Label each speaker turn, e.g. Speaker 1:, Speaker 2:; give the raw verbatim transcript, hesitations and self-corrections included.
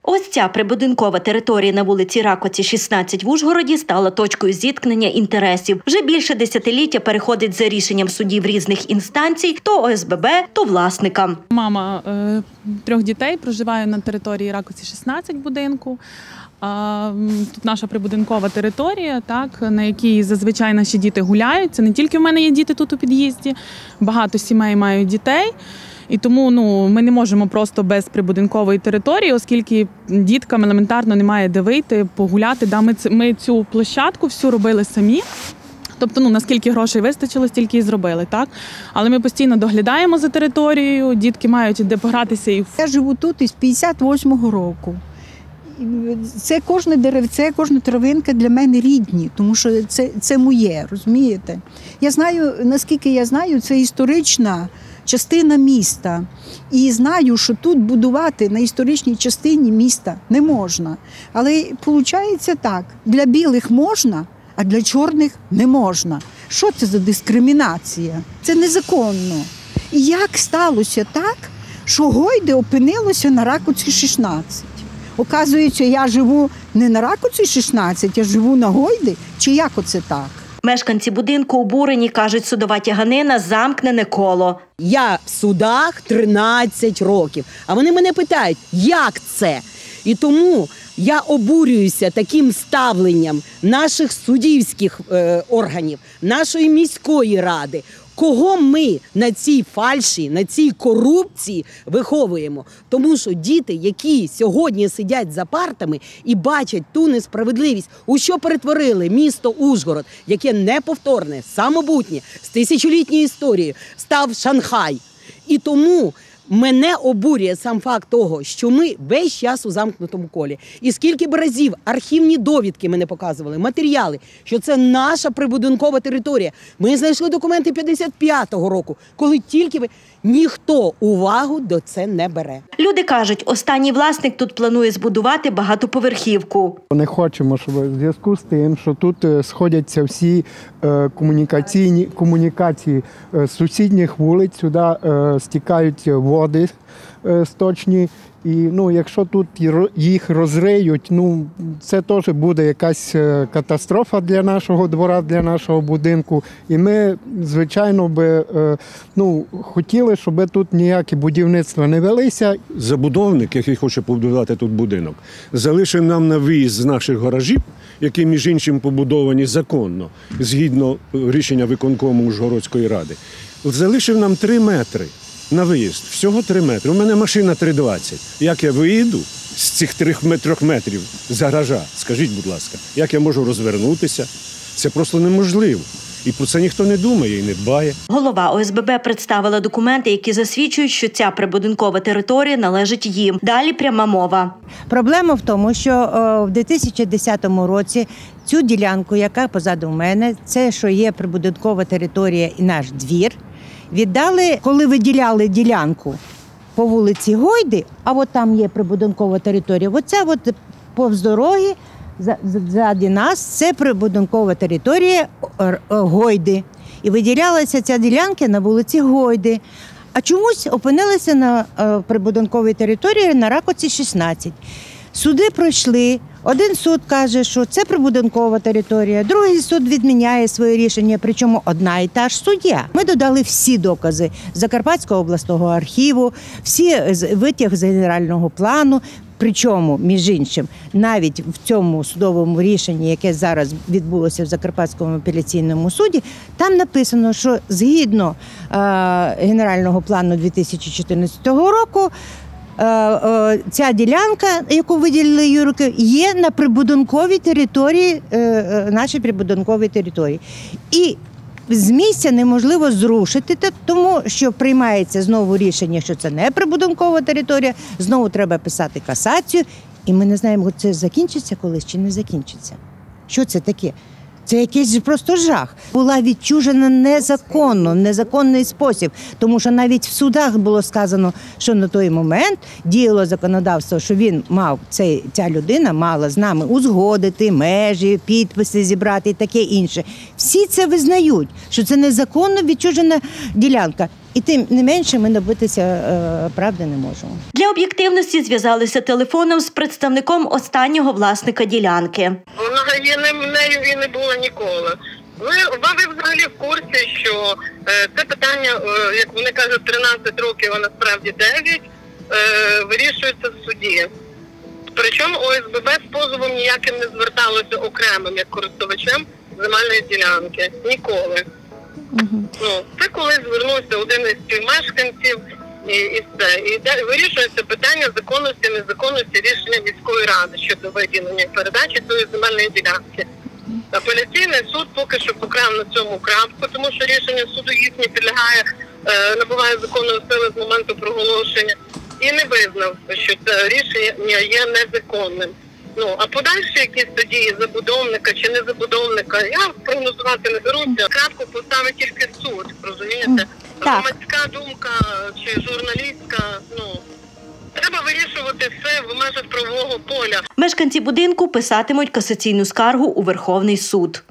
Speaker 1: Ось ця прибудинкова територія на вулиці Ракоці, шістнадцять в Ужгороді стала точкою зіткнення інтересів. Вже більше десятиліття переходить за рішенням судів різних інстанцій то О С Б Б, то власникам.
Speaker 2: Мама е, трьох дітей проживає на території Ракоці шістнадцять будинку. Тут наша прибудинкова територія, так, на якій зазвичай наші діти гуляють. Це не тільки в мене є діти тут у під'їзді, багато сімей мають дітей. І тому ну, ми не можемо просто без прибудинкової території, оскільки діткам елементарно немає де вийти, погуляти. Да, ми, ми цю площадку всю робили самі. Тобто, ну, наскільки грошей вистачило, стільки і зробили, так? Але ми постійно доглядаємо за територією, дітки мають де погратися. І...
Speaker 3: Я живу тут із п'ятдесят восьмого року. Це кожне деревце, кожна травинка для мене рідні, тому що це, це моє, розумієте? Я знаю, наскільки я знаю, це історична частина міста. І знаю, що тут будувати на історичній частині міста не можна. Але виходить так, для білих можна, а для чорних не можна. Що це за дискримінація? Це незаконно. І як сталося так, що Гойде опинилося на Ракоці шістнадцять? Оказується, я живу не на Ракоці шістнадцять, я живу на Гойде? Чи як оце так?
Speaker 1: Мешканці будинку обурені, кажуть, судова тяганина – замкнене коло.
Speaker 4: Я в судах тринадцять років, а вони мене питають, як це? І тому я обурююся таким ставленням наших суддівських е, органів, нашої міської ради. Кого ми на цій фальші, на цій корупції виховуємо? Тому що діти, які сьогодні сидять за партами і бачать ту несправедливість, у що перетворили місто Ужгород, яке неповторне, самобутнє, з тисячолітньою історією, став Шанхай. І тому мене обурює сам факт того, що ми весь час у замкнутому колі. І скільки б разів архівні довідки мене показували, матеріали, що це наша прибудинкова територія. Ми знайшли документи п'ятдесят п'ятого року, коли тільки ви... ніхто увагу до це не бере.
Speaker 1: Люди кажуть, останній власник тут планує збудувати багатоповерхівку.
Speaker 5: Не хочемо, щоб в зв'язку з тим, що тут сходяться всі комунікаційні комунікації з сусідніх вулиць, сюди стікають води сточні. І ну, якщо тут їх розриють, ну, це теж буде якась катастрофа для нашого двора, для нашого будинку. І ми, звичайно, би, ну, хотіли, щоб тут ніякі будівництва не велися.
Speaker 6: Забудовник, який хоче побудувати тут будинок, залишив нам на виїзд з наших гаражів, які, між іншим, побудовані законно, згідно рішення виконкому Ужгородської ради, залишив нам три метри. На виїзд. Всього три метри. У мене машина три двадцять. Як я виїду з цих трьох метрів з гаража? Скажіть, будь ласка, як я можу розвернутися? Це просто неможливо. І про це ніхто не думає і не дбає.
Speaker 1: Голова О С Б Б представила документи, які засвідчують, що ця прибудинкова територія належить їм. Далі пряма мова.
Speaker 7: Проблема в тому, що в дві тисячі десятому році цю ділянку, яка позаду мене, це, що є прибудинкова територія і наш двір, віддали, коли виділяли ділянку по вулиці Гойди, а от там є прибудинкова територія, оця от повз дороги, ззаді нас, це прибудинкова територія Гойди. І виділялася ця ділянка на вулиці Гойди. А чомусь опинилися на прибудинковій території на Ракоці шістнадцять. Суди пройшли. Один суд каже, що це прибудинкова територія, другий суд відміняє своє рішення, причому одна і та ж суддя. Ми додали всі докази Закарпатського обласного архіву, всі витяг з генерального плану, причому, між іншим, навіть в цьому судовому рішенні, яке зараз відбулося в Закарпатському апеляційному суді, там написано, що згідно е, генерального плану дві тисячі чотирнадцятого року, ця ділянка, яку виділили юрики, є на прибудинковій території, нашій прибудинковій території. І з місця неможливо зрушити, тому що приймається знову рішення, що це не прибудинкова територія, знову треба писати касацію, і ми не знаємо, це закінчиться колись чи не закінчиться. Що це таке? Це якийсь просто жах. Була відчужена незаконно, в незаконний спосіб. Тому що навіть в судах було сказано, що на той момент діяло законодавство, що він мав, цей, ця людина мала з нами узгодити межі, підписи зібрати і таке інше. Всі це визнають, що це незаконно відчужена ділянка. І тим не менше ми добитися е, правди не можемо.
Speaker 1: Для об'єктивності зв'язалися телефоном з представником останнього власника ділянки.
Speaker 8: Вона є не нею і не була ніколи. Ви, ви взагалі в курсі, що е, це питання, е, як вони кажуть, тринадцять років, а насправді дев'ять, е, вирішується в суді. Причому О С Б Б з позовом ніяким не зверталося окремим, як користувачем земельної ділянки. Ніколи. Угу. Ну, це коли звернувся один із співмешканців і, і все. І де, вирішується питання законності, незаконності рішення міської ради щодо виділення і передачі цієї земельної ділянки. Апеляційний суд поки що покрав на цьому крапку, тому що рішення суду їхнє підлягає, е, набуває законної сили з моменту проголошення і не визнав, що це рішення є незаконним. Ну, а подальші якісь тоді забудовника чи не забудовника, я прогнозувати не беруся. Крапку поставить тільки суд, розумієте? Громадська думка чи журналістська, ну, треба вирішувати все в межах правового поля.
Speaker 1: Мешканці будинку писатимуть касаційну скаргу у Верховний суд.